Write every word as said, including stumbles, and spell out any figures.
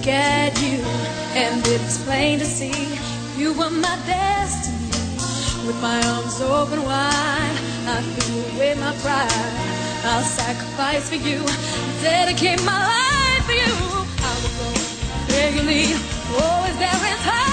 look at you, and it's plain to see you were my destiny. With my arms open wide, I threw away my pride. I'll sacrifice for you, dedicate my life for you. I will go where you lead, always there in time.